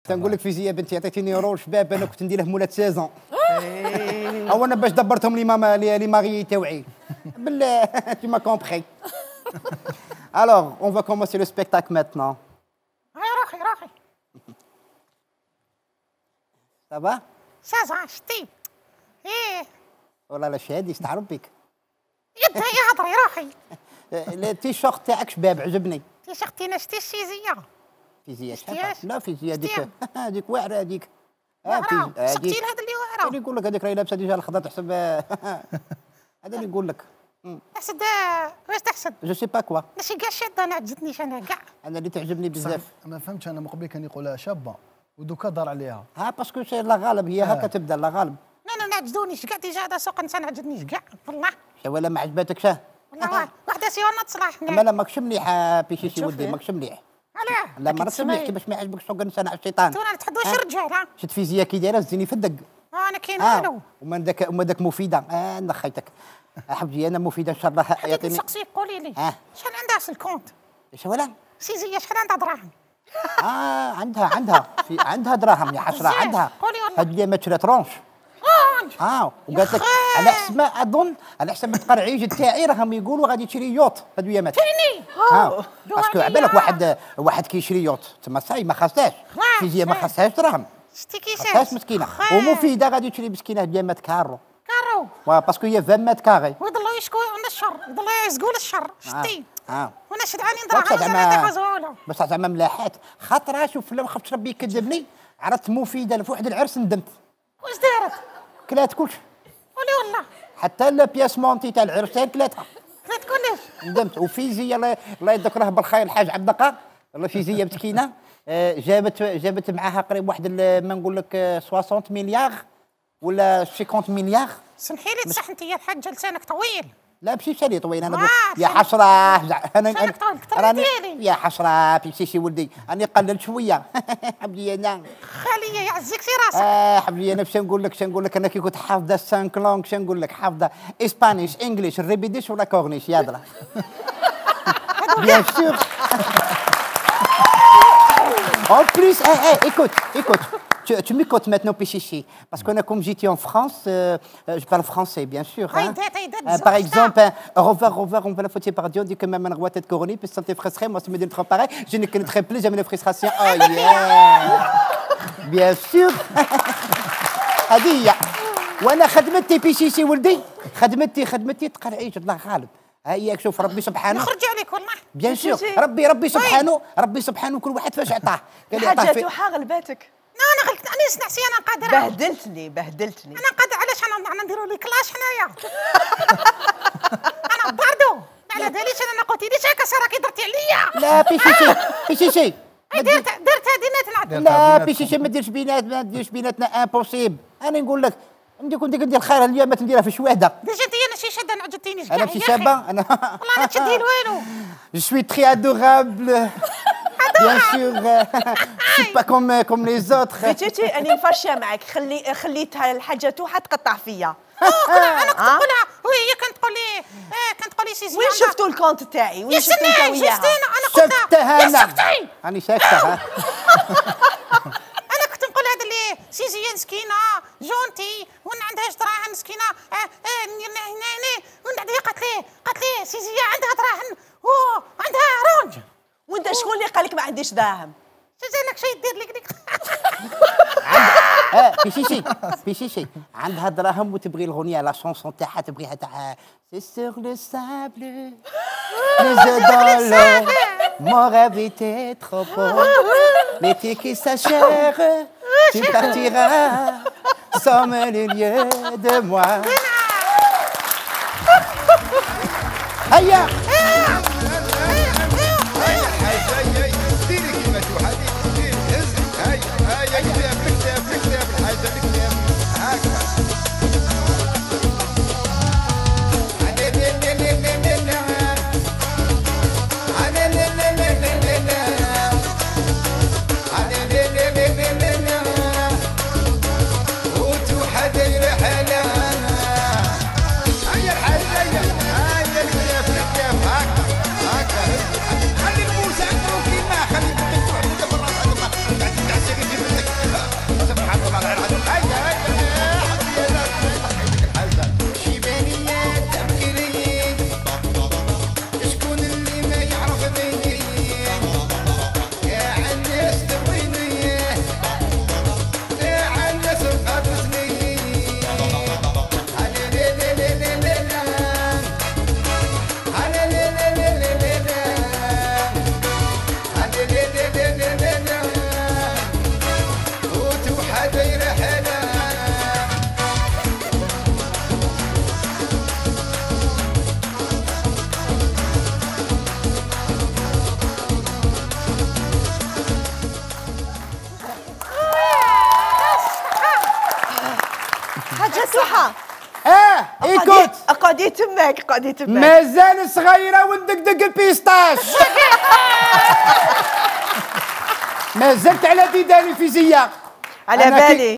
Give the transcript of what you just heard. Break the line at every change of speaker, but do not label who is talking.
تنقول لك فيزياء بنتي عطيتيني رول شباب انا كنت ندير له مولات سيزون او انا باش دبرتهم لي ماري تاوعي بالله tu m'as compris. Alors on va commencer le spectacle maintenant.
روحي
Ça va؟
سازا شتي ايه
والله لا شادي استعرب بك.
يدها يهضري روحي.
التيشيرت تاعك شباب عجبني.
تيشيرتي نشتي السيزيه
فيزياء
شتياش؟
لا فيزياء هذيك
شتيها؟
هذيك واعره هذيك.
واعرة سقتي لهذا اللي واعرة.
اللي يقول لك هذيك راهي لابسه ديجا الخضر تحسب هذا اللي يقول لك.
تحسد واش تحسد؟
جو سي با كوا.
ماشي كاع شاده انا عجبتنيش انا كاع.
انا اللي تعجبني بزاف.
ما فهمتش انا من قبل كان يقولها شابه ودوكا دار عليها.
ها باسكو سي لا غالب هي هكا تبدا لا غالب.
انا ما عجبونيش كاع ديجا هذا سوق انسان عجبنيش كاع والله.
ولا ما عجبتكش ها؟
والله واحده سيونه تصلح.
اما لا ماكش مليح بيشيشي ودي ماكش مليح.
علاه؟
لا ما راكش مليح كيفاش ما يعجبكش سوق الانسان على الشيطان.
تونا تحدوش الرجال ها.
شفت فيزياء كي دايره زيني في الدق.
انا كاين والو.
وما داك مفيده نخيتك. حبيبي انا مفيده ان شاء الله
يعطيني. نسقسيك قولي لي شحال عندها في الكونت؟
ايش ولا؟
سيزيه شحال عندها دراهم؟
عندها دراهم يا حسره عندها.
قولي والله.
هاد اللي ما شرات رونش. وقالت لك على حسب ما اظن على حسب التقرعيج تاعي راهم يقولوا غادي تشري يوت هاد الايامات.
تاني
باسكو على بالك واحد كيشري يوت تما صاي ما خاصهاش فيزياء ما خاصهاش دراهم.
شتي كيفاش؟
خاصهاش مسكينه ومفيده غادي تشري مسكينه هاد الايامات كارو باسكو هي 20 متر كاري
ويضلوا يشكوا عند الشر يضلوا يزقوا للشر شتي. وانا شدعاني
بصح
نضرب
بصح زعما ملاحات خاطر شوف لا خفتش ربي يكذبني عرفت مفيده في واحد العرس ندمت.
واش دارت؟
كلات كلشي.
قولي والله.
حتى البياس مونتي تاع العرس كلاتها.
كلات كلش.
ندمت. وفيزياء الله يذكره بالخير الحاج عبد الدقا والله فيزياء مسكينه جابت معاها قريب واحد ما نقول لك 60 مليار ولا 50 مليار.
سمحي لي تصح انت يا الحاجه لسانك طويل.
لا ماشي شاري طويل انا يا حسره انا
راني
يا حسره بيشي ولدي راني قلل شويه حبيبي انا
خاليه يعزك في راسك.
حبيبي انا باش نقول لك انا كي كنت حافظه السانك لونغ باش نقول لك حافظه اسبانيش انجليش ريبيديش ولا كورنيش يادرا بيان سور. En plus, écoute, tu m'écoutes maintenant, Pichichi, parce qu'on a comme j'étais en France, je parle français, bien sûr. Hein. Par exemple, au revoir, on va la foutre par Dieu, dit que même un roi tête couronnée, puis santé frustré, moi, si me dit trop pareil, je ne connaîtrai plus jamais les frustrations. Oh yeah! Bien sûr. هذه وانا خدمتي بيشيشي ولدي خدمتي تقرعيش الله غالب. هياك شوف ربي سبحانه
يخرج عليك والله.
بيان سور ربي سبحانه كل واحد فاش عطاه.
حاجه توحى غلباتك.
انا غلطت انا نسنع انا قادره.
بهدلتني
انا قادره. علاش انا نديروا لي كلاش حنايا. انا باردو على ذلك انا قلت ليش هكا راكي درتي عليا.
لا بيشيشي
درت هذه نتلعب.
لا بيشيشي ما ديرش بيناتنا امبوسيبل. انا نقول لك كنت ندير الخير اليوم ما تنديرها في شواده.
ديجا انت انا شي شاده ما عجبتينيش كاع.
انا شي شابه انا
والله ما تشدي والو.
Je suis très adorable. Bien sûr. Je suis pas comme les autres.
تيتي انا مفرشه معك خليتها الحاجه توحى تقطع فيا.
انا كنت نقولها وهي كانت تقول لي سيزي.
وين شفتوا الكونت تاعي؟ وين شفتوا انت وياها؟
شفتها انا
راني ساكته.
انا كنت نقول هذا اللي سيزي مسكينه جونتي وما عندهاش دراهم مسكينه قالت لي سيزي عندها دراهم وعندها رونج.
وانت شكون اللي قال لك ما عنديش دراهم؟
جازالك شي دير لك
بيشيشي عندها دراهم وتبغي الغنية لا شونسون تاعها تبغيها تاع سي سور لو سابل les yeux dans l'eau mon rêve était trop beau l'été qui s'achève tu partiras sans me le lieu de moi هيا
حاجه توحى.
ايكوت
اقعدي تماك اقعدي تماك.
مازال صغيره وندقدق البيستاش. ما زلت على ديدان الفيزياء.
على بالي.